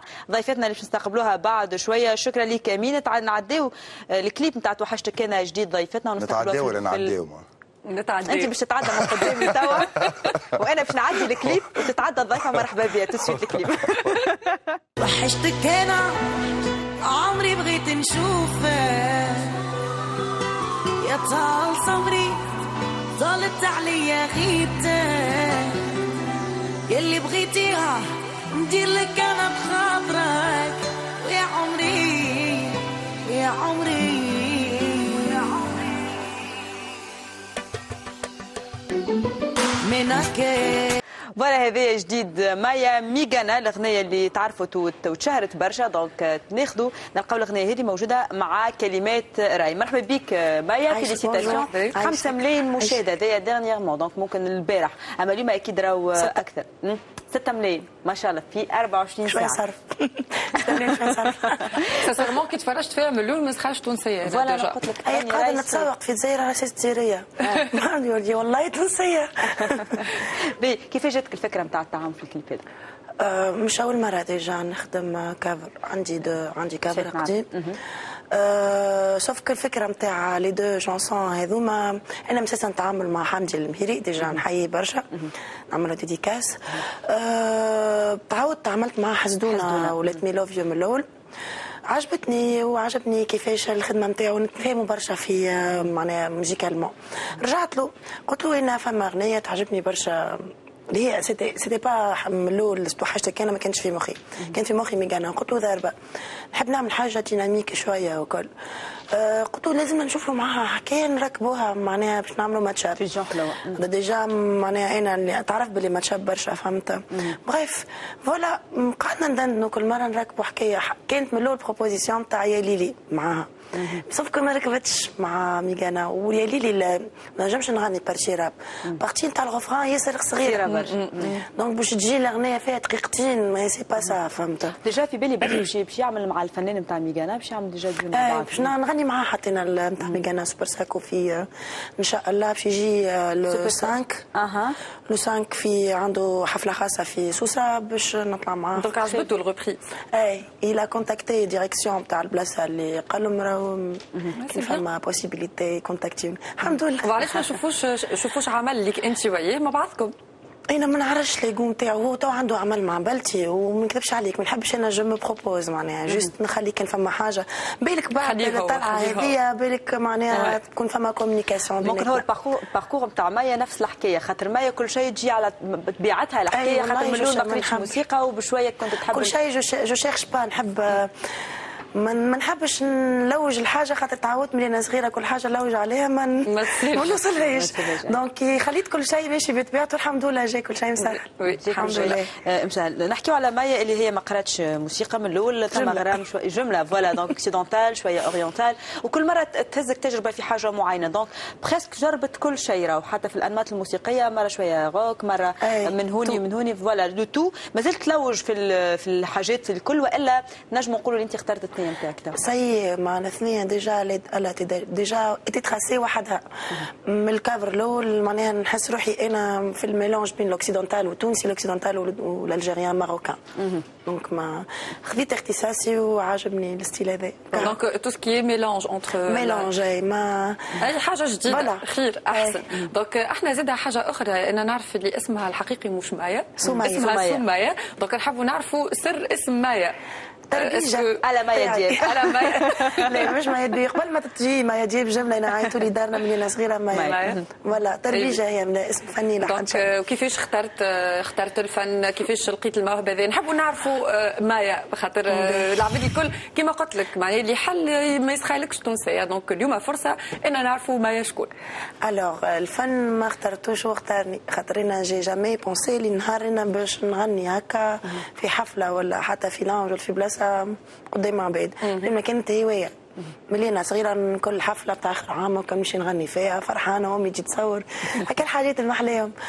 ضيفتنا اللي باش نستقبلوها بعد شويه. شكرا لك امين. نعديو الكليب نتاع توحشتك انا جديد ضيفتنا ونستقبلوها. نتعداو ولا نعداو؟ نتعدى. انت باش تتعدى من قدامي توا وانا باش نعدي الكليب وتتعدى الضيفه. مرحبا بها تسويت الكليب. وحشتك انا عمري بغيت نشوفك يا طال صبري طالت عليا غيبتك يلي بغيتيها ندير لك انا بخاطرك ويا عمري ويا عمري فوالا هذايا جديد مايا ميغانا الأغنية اللي تعرفت وتشهرت برشا. دونك ناخذوا نلقاو الأغنية هذه موجودة مع كلمات راي. مرحبا بك مايا. فيليسيتاسيون. 5 ملايين مشاهدة هذايا ديرنييرمون. دونك ممكن البارح اما اليوم اكيد راهو اكثر. 6 ملايين ما شاء الله في 24 ساعة. شوية صرف. 6 ملايين شوية صرف. سانسيرمون كي تفرجت فيها من الاول ما سخاش تونسية. فوالا انا قلت لك اي قاعدة نتسوق في الجزائر على اساس جزائرية. ما عندي والله تونسية. كيف جاتك الفكرة نتاع الطعام في الكليب هذا؟ مش أول مرة ديجا نخدم كافر. عندي كافر قديم. سوف الفكرة نتاع لي دو شانسون هذوما أنا مساسا نتعامل مع حمدي المهيري ديجا نحيي برشا نعملو ديديكاس. تعودت عملت مع حسدونا ولات مي لوف يو من الأول. عجبتني وعجبني كيفاش الخدمه نتاعو نتفاهموا برشا في معناها موزيكالمون. رجعت له قلت له انا فما اغنيه تعجبني برشا اللي هي سيتي با من الاول توحشتك انا ما كانش في مخي. كان في مخي ميغانا. قلت له ضربه نحب نعمل حاجه ديناميك شويه وكل. قلت له لازم نشوفوا معاها حكايه نركبوها معناها باش نعملوا ماتشاب في الجون حلوه. ديجا معناها انا اللي تعرف باللي ماتشاب برشا فهمت. بريف فوالا قعدنا ندندنوا كل مره نركبوا حكايه. كانت من الاول بروبوزيسيون تاع يا ليلي معاها. سوف كل ما ركبتش مع ميغانا ويا ليلي ما نجمش نغني بارتي راب. بارتي نتاع الغفران ياسر صغيره دونك باش تجي الاغنيه فيها دقيقتين ما سي با سا فهمت. ديجا في بالي بدري باش يعمل مع الفنان نتاع ميغانا باش يعمل ديجا ديو مع بعض. باش نغني معاه حطينا نتاع ميغانا سوبر ساكو في ان شاء الله باش يجي لو 5. لو 5 في عنده حفله خاصه في سوسه باش نطلع معاه. دونك عجبته الغوبريز. اي إلا كونتاكتي ديريكسيون تاع البلاصه اللي قال لهم راهو كان فما بوسيبيليتي كونتاكتيون. الحمد لله. وعلاش ما نشوفوش عمل لك انت وياه مع بعضكم؟ انا ما نعرفش لي قوم تاعو. هو تو عنده عمل مع بلتي وما نكذبش عليك ما نحبش انا جو مو بروبوز معناها جوست نخلي كان فما حاجه بالك بعد الطلعه هذه بالك معناها تكون فما كوميونيكاسيون. ممكن هو الباركور نتاع مايا نفس الحكايه خاطر مايا كل شيء تجي على طبيعتها الحكايه خاطر من الاول ما قريتش موسيقى وبشويه كنت تحب كل شيء جو شيرش با نحب ما نحبش نلوج الحاجه خاطر تعودت من انا صغيره كل حاجه نلوج عليها ما نوصلهاش. دونك خليت كل شيء ماشي بطبيعته. الحمد لله جاي كل شيء مسهل. الحمد لله مسهل. نحكيو على مايا اللي هي ما قراتش موسيقى من الاول. ثم غرام شويه جمله فوالا دونك اوكسيدونتال شويه اورينتال وكل مره تهزك تجربه في حاجه معينه. دونك بريسك جربت كل شيء راهو حتى في الانماط الموسيقيه مره شويه روك مره من هوني فوالا لو تو. مازلت تلوج في الحاجات الكل والا نجم نقولوا اللي انت اخترت سي معنا اثنين ديجا تراسي وحدها من الكافر الاول معناها نحس روحي انا في الميلونج بين الاوكسيدونتال والتونسي الاوكسيدونتال والالجيريان ماروكان. دونك ما خذيت اختصاصي وعجبني الستيل هذا. دونك تو سكي ميلونج اونتر ميلونج ما اي حاجه جديده خير احسن. دونك احنا زاد حاجه اخرى انا نعرف اللي اسمها الحقيقي مش مايا اسمها سمايا. دونك نحبوا نعرفوا سر اسم مايا. على مايا دياب على مايا لا مش مايا دياب قبل ما تجي مايا دياب جمله انا عيطوا لي دارنا من انا صغيره مايا ولا تربيجه هي من اسم فني لحد. وكيفاش اخترت الفن كيفاش لقيت الموهبه هذه نحبوا نعرفوا مايا خاطر العباد الكل كما قلت لك معناها اللي حل ما يسخالكش تونسيه. دونك اليوم فرصه ان نعرفوا مايا شكون. الوغ الفن ما اخترتوش واختارني خاطر انا جي جامي بونسي لي نهار انا باش نغني هكا في حفله ولا حتى في لانج ولا في بلاصه قدام عباد. لما كانت هوايه ملي انا صغيره كل حفله بتاع اخر عام كان نمشي نغني فيها فرحانه وامي تجي تصور هكا الحاجات المحليهم.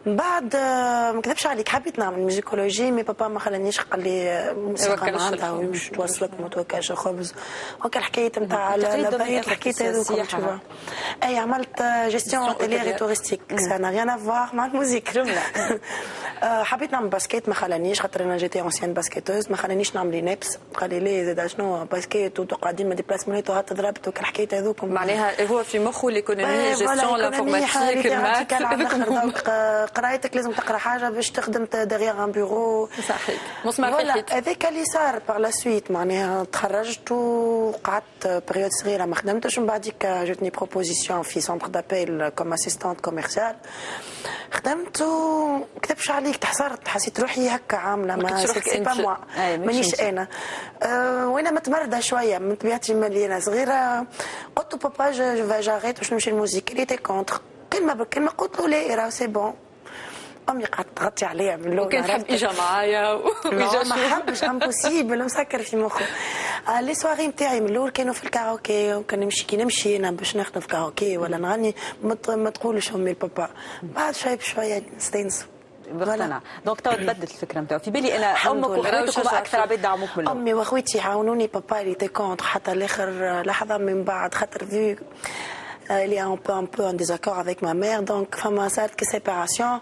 بعد ما نكذبش عليك حبيت نعمل ميوزيكولوجي مي بابا ما خلانيش، قال لي موسيقى ما عندها ومش توصلك ما توكلش خبز. هكا الحكايه نتاع البيت حكيت هذوك. اي عملت جيستيون اوتيلير توريستيك سا نا ريان افوار مع الموسيقى جمله. حبيت نعمل باسكيت ما خلانيش، خاطر انا جيتي انسيان باسكيتوز ما خلانيش نعمل نابس. قال لي ليه زاد شنو باسكيت وقاعدين ما ديبلاسمونات وهات ضربت وكل الحكايه هذوك. معناها هو في مخه ليكونومي جيستيون لانفورماتيك الماث. قرايتك لازم تقرا حاجه باش تخدم ديغيغ ان بيرو. صحيح مسمار في الحيط. هذاك اللي صار باغ لا سويت، معناها تخرجت وقعدت بريود صغيره ما خدمتش، ومن بعديك جاتني بروبوزيسيون في سونتر دابيل كوم اسيستانت كوميرسيال. خدمت وكتبش عليك تحصرت، حسيت روحي هكا عامله ما سي با موا مانيش انا. وانا متمرده شويه من طبيعتي مليانه صغيره. قلت بابا جو جاريت باش نمشي الموسيك، اللي تي كونتر كلمه بالكلمه قلت له لا راه سي بون. امي قعدت تغطي عليا من الاول، وكان تحب اجا معايا وإجا ما حبش امبوسيبل مسكر في مخه. لي سواري نتاعي من الاول كانوا في الكاروكي، وكان نمشي كي نمشي انا باش نخدم في كاروكي ولا نغني ما تقولش امي البابا. بعد شويه بشويه نستانسوا. بقتنع. دونك تو تبدلت الفكره نتاعو. في بالي انا امك واخواتك هما اكثر عباد دعموك من الاول. امي واخواتي عاونوني، بابا اللي تي كونتر حتى لاخر لحظه من بعد، خاطر في il y a un peu un désaccord avec ma mère, donc فما صارت كي سيباراسيون.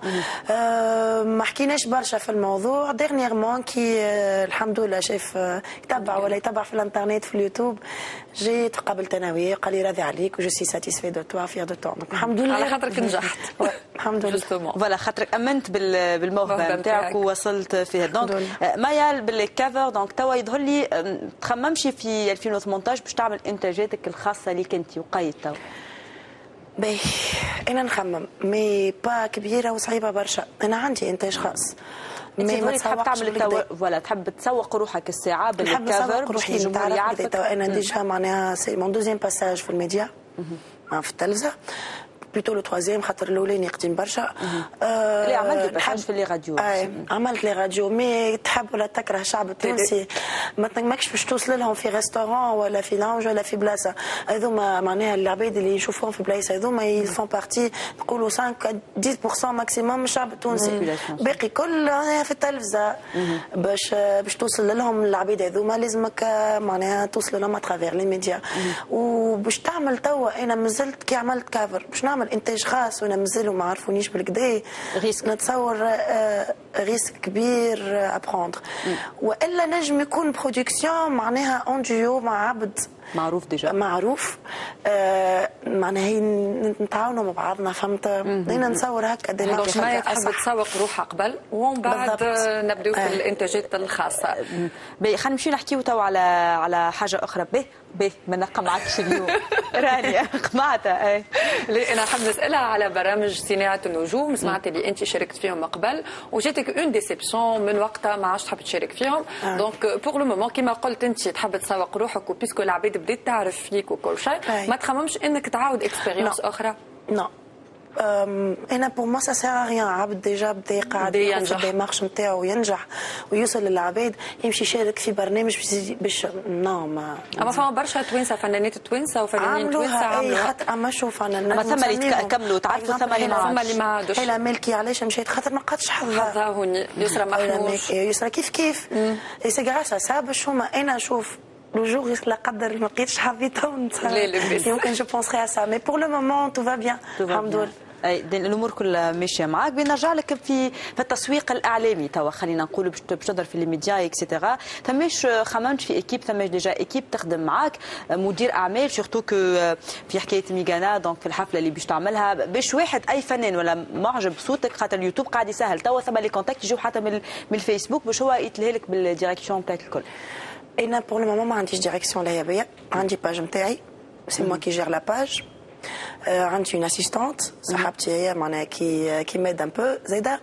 ما حكيناش برشا في الموضوع. ديرنييرمون كي الحمد لله شاف يتبع ولا يتبع في الانترنت في اليوتيوب، جيت قابلت انا وياه قال لي راضي عليك وجو سي ساتيسفي دو توا فير دو تون. الحمد لله على خاطرك نجحت. الحمد لله فوالا خاطرك امنت بالموهبه نتاعك ووصلت فيها. دونك مايا بالكافر دونك توا يظهر لي تخممش في 2018 باش تعمل انتاجاتك الخاصه ليك انت وقيد توا؟ باهي انا نخمم مي با كبيره وصعيبه برشا. انا عندي انتاج خاص مي ما تحب تعمل ولا تحب تسوق روحك الساعه بالكافر باش الجمهور يعرفك؟ انا ديجا معناها سي مون دوزيام باساج في الميديا في التلفزه بلوتو لو تروازيام، خاطر الاولاني قديم برشا. اللي عملت باساج في لي راديو. عملت لي راديو، مي تحب ولا تكره الشعب التونسي ما تنجمكش باش توصل لهم في ريستورون ولا في لونج ولا في بلاصه. هذوما معناها العباد اللي يشوفوهم في بلايص هذوما يفون بارتي نقولوا 5 10% ماكسيموم من الشعب التونسي. باقي كل في التلفزه باش توصل لهم العباد هذوما لازمك معناها توصل لهم اترافير لي ميديا. وباش تعمل توا انا مازلت كي عملت كافر باش نعمل انتاج خاص وانا مازالوا ما عرفونيش بالكدا، نتصور ريسك كبير ابروندر. والا نجم يكون برودكسيون معناها اون ديو مع عبد معروف ديجا معروف. معناها نتعاونوا مع بعضنا، فهمت؟ انا نصور هكا دونك ما تحب تسوق روحها قبل ومن بعد نبداو في الانتاجات الخاصه. خلينا نمشي نحكيو تو على حاجه اخرى. به ما نقمعكش اليوم راني قمعتها. انا حاب نسالها على برامج صناعه النجوم، سمعت اللي انت شاركت فيهم قبل وجاتك اون ديسيبسيون من وقتها ما عادش تحب تشارك فيهم. دونك بور لو مومون كيما قلت انت تحب تسوق روحك وبيسكو العباد بدات تعرف فيك وكل شيء، ما تخممش انك تعاود اكسبيريونس اخرى؟ نو انا بور ما سا سير ريان. عبد ديجا بدا قاعد ينجح في المارش نتاعو ينجح ويوصل للعباد، يمشي يشارك في برنامج باش نو ما. اما فما برشا توانسه فنانات توانسه وفنانين توانسه عملوها. خاطر اما شوف انا اما ثم اللي كملوا تعرفوا ثم اللي ما عادوش. هلا ملكي علاش مشيت؟ خاطر ما قدش حظها هوني. يسرى محموش يسرى كيف سي غراس سا باش هما انا نشوف لو جور لا قدر ما لقيتش حظي تو يمكن جو بونسري ا سا مي بور لو مومون تو فا بيان الحمد لله. الامور كلها ماشيه معاك. بنرجع لك في التسويق الاعلامي توا، خلينا نقولوا باش تظهر في الميديا اكسيتيرا. ثماش خممت في ايكيب؟ ثماش ديجا ايكيب تخدم معاك مدير اعمال سورتو كو في حكايه ميغانا دونك في الحفله اللي باش تعملها باش واحد اي فنان ولا معجب بصوتك خاطر اليوتيوب قاعد يسهل توا ثم لي كونتاكت يجيو حتى من الفيسبوك باش هو يتلهي لك بالديريكسيون بتاعك الكل. انا بور لو مومون ما عنديش ديريكسيون ليا بيا، عندي باج نتاعي سي موا كي جير لا باج. عندي une assistante صاحبتي هي معناها qui m'aide un peu زايده.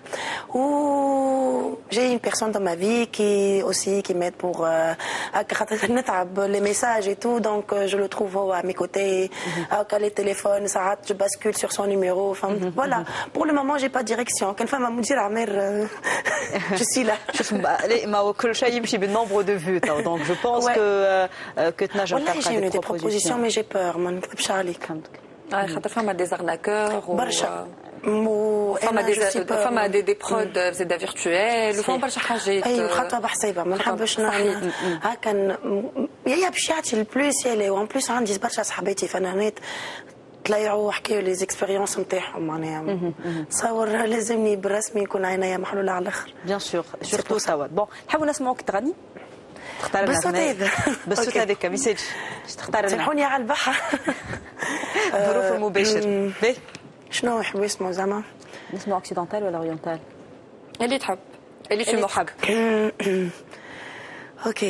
و j'ai une personne dans ma vie qui m'aide pour خاطر نتعب les messages et tout donc je le trouve à mes côtés. هكا les téléphones ساعات je bascule sur son numéro. Voilà pour le moment j'ai pas de direction. كان فما مدير اعمال je suis là. شوف ما كل شيء يمشي بالنومبر دو فيو donc je pense que تنجم تلقى والله j'ai des propositions mais j'ai peur ما نكذبش عليك. خاطر فما دي زارناكور برشا فما دي برود زاده فيرتوال وفما برشا حاجات. ايوه خطوه بحسابها ما نحبش هكا هي باش يعطي البلوس يلي وان بلوس عندي برشا صحاباتي فنانات طلعوا وحكيوا لي زيكسبيريونس نتاعهم معناها تصور لازمني بالرسمي يكون عينيا محلوله على الاخر. بيان سور سورتو سوا. بون نحبوا نسمعوك تغني؟ تختار لنا بالصوت هذا بالصوت هذاك ما يسالش تختار لنا. سامحوني على البحر. ظروف المباشر. شنو يحبوا يسمعوا زعما؟ نسمعوا اوكسيدونتال ولا اورينتال؟ اللي تحب اللي في محب. اوكي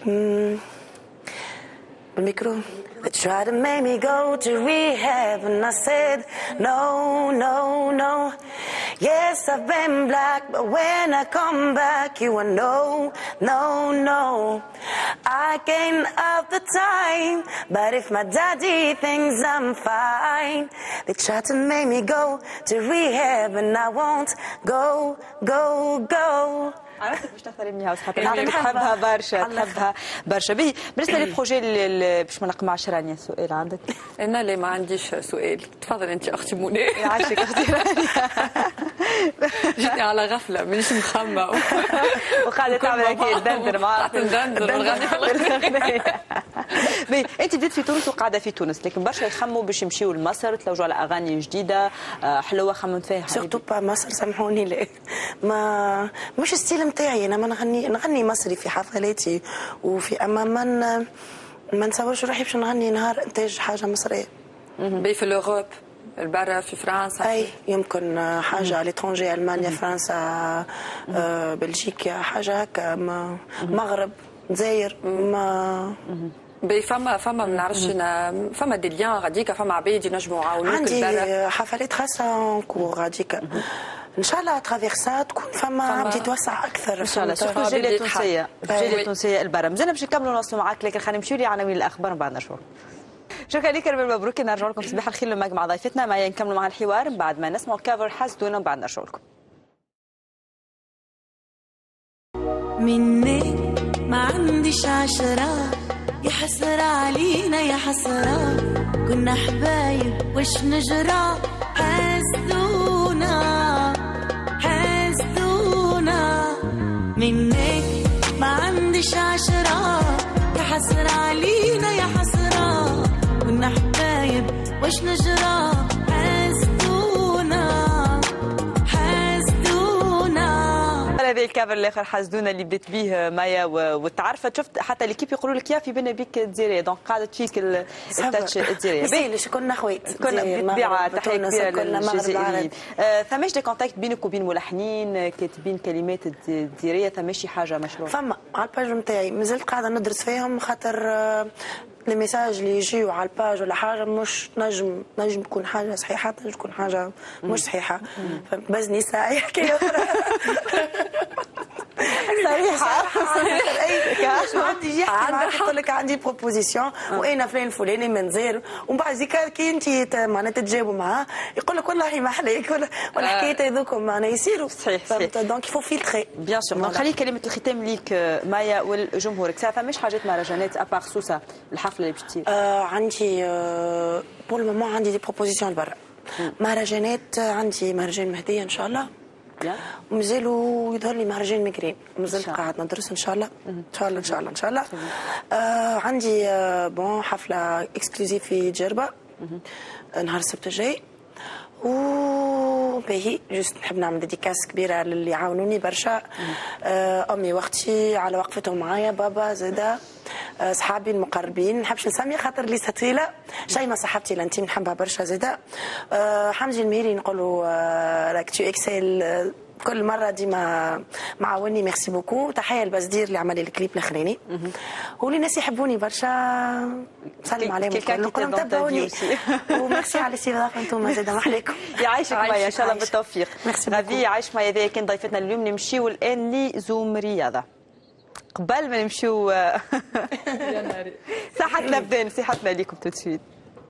بالميكرو. They tried to make me go to rehab and I said no, no, no. Yes, I've been black, but when I come back, you are no, no, no. I gained up the time, but if my daddy thinks I'm fine, they try to make me go to rehab and I won't go, go, go. عرفتك باش تختاري مني هاوس خاطر تحبها برشا تحبها برشا. باهي بالنسبه للبروجي باش ما نقمعش رانيا سؤال عندك؟ انا لا ما عنديش سؤال. تفضل انت اختي منى. يعيشك اختي رانيا. جيتني على غفله مانيش مخمه وقاعده تعمل هكا تدندر معاك تدندر ونغني في الاغنيه. باهي انت بديت في تونس وقاعده في تونس لكن برشا يخموا باش يمشيوا لمصر تلوجوا على اغاني جديده حلوه خممت فيها سورتو با مصر سامحوني لا ما مش ستيل نتاعي انا ما نغني مصري في حفلاتي وفي اما ما نصورش روحي باش نغني نهار انتاج حاجه مصريه. بي في الاوروب البرا في فرنسا اي يمكن حاجه على ليترونجي المانيا فرنسا بلجيكا حاجه هكا مغرب الجزائر ما بي فما ما نعرفش فما دي ليان غاديكا فما عباد ينجموا يعاونوك. عندي حفلات خاصه كور غاديكا ان شاء الله اترافيغ سا تكون فما بدي توسع اكثر ان شاء الله سورتو الجاليه التونسيه الجاليه التونسيه البرا. مازلنا باش نكملوا نوصلوا معاك لكن خلينا نمشيو لعناوين الاخبار من بعد نرجعوا. شكرا لك ربي مبروك نرجعوا لكم صباح الخير مع ضيفتنا معايا نكملوا مع الحوار من بعد ما نسمعوا كافر حسدونا ومن بعد نرجعوا لكم. منك ما عنديش عشرة يا حسرة علينا يا حسرة كنا حبايب وش نجرى حسدونا منك ما عنديش عشرة يا حسرة علينا يا حسرة كنا حبايب وش نجرى هذا الكافر الاخر حسدونا اللي بدات به مايا وتعرفت شفت حتى ليكيب يقولوا لك يا في بينا بيك الجزائريه دونك قعدت فيك التاتش الجزائري. بيليش كنا خوات كنا بالطبيعه تحيه كبيره للجزائريين. ثماش دي كونتاكت بينك وبين ملحنين كاتبين كلمات الجزائريه ثماش شي حاجه مشروع؟ فما على الباج نتاعي مازلت قاعده ندرس فيهم خاطر لي ميساج اللي يجيو على الباج ولا حاجه مش نجم تكون حاجه صحيحه تنجم تكون حاجه مش صحيحه بزني ساعه يحكي صريحه شو عندي يحكي معك يقول لك عندي بروبوزيسيون وانا فلان الفلاني من زير ومن بعد زيك كي انت معناتها تتجاوبوا معاه يقول لك والله ما احلاك ولا حكايه هذوكم معناها يصيروا صحيح دونك يفو فيلتري بيان سور. دونك خلي كلمه الختام ليك مايا والجمهورك ساعه فماش حاجات مهرجانات ابار سوسه الحفله اللي باش تصير؟ عندي بور المومون عندي دي بروبوزيسيون لبرا مهرجانات. عندي مهرجان مهديه ان شاء الله ومازالوا يظهر لي مهرجان ميغرين مازلت قاعد ندرس ان شاء الله ان شاء الله. عندي بون حفله اكسكلوزيف في جربه نهار السبت الجاي وباهي جوست نحب نعمل ديديكاس كبيره للي عاونوني برشا امي واختي على وقفتهم معايا بابا زاده صحابي المقربين نحبش نسمي خاطر لي ثقيله شيماء صاحبتي لانتي نحبها برشا زاده حمدي المهيري نقولوا راك تو اكسل كل مره ديما معاوني ميرسي بوكو. تحيه لبزدير اللي عمل لي الكليب الاخراني واللي ناس يحبوني برشا سلم عليهم نقول تابعوني وميرسي على الاستضافه انتم زاده محليكم. يعيشك مايا ان شاء الله بالتوفيق. غادي عايش مايا هذه كان ضيفتنا اليوم. نمشيو الان لزوم رياضه قبل ما نمشيو صحتنا بدان صحتنا ليكم تو سويت.